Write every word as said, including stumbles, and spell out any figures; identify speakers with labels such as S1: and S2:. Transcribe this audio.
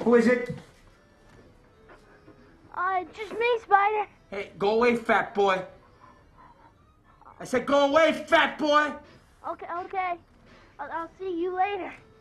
S1: Who is it?
S2: Uh, just me, Spider.
S1: Hey, go away, fat boy. I said go away, fat boy.
S2: Okay, okay. I'll, I'll see you later.